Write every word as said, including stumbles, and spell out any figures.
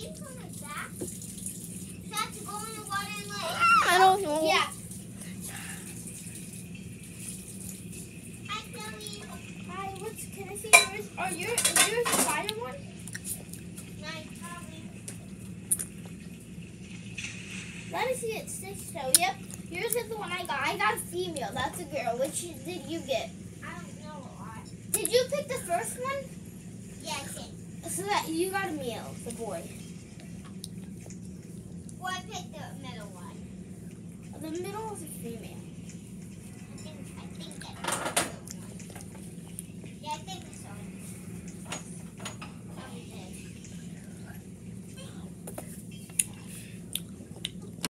these on my back? So I have to go in the water and let it I don't know. Yeah. Hi, Chloe. Hi, what's, can I see yours? Are yours, is yours a fire one? Nice, probably. Let me see it. Stitch so. Yep. Yours is the one I got. I got a female. That's a girl. Which did you get? I don't know a lot. Did you pick the first one? Yeah, I did. So that you got a male, the boy. Well, I picked the middle one. The middle is a female.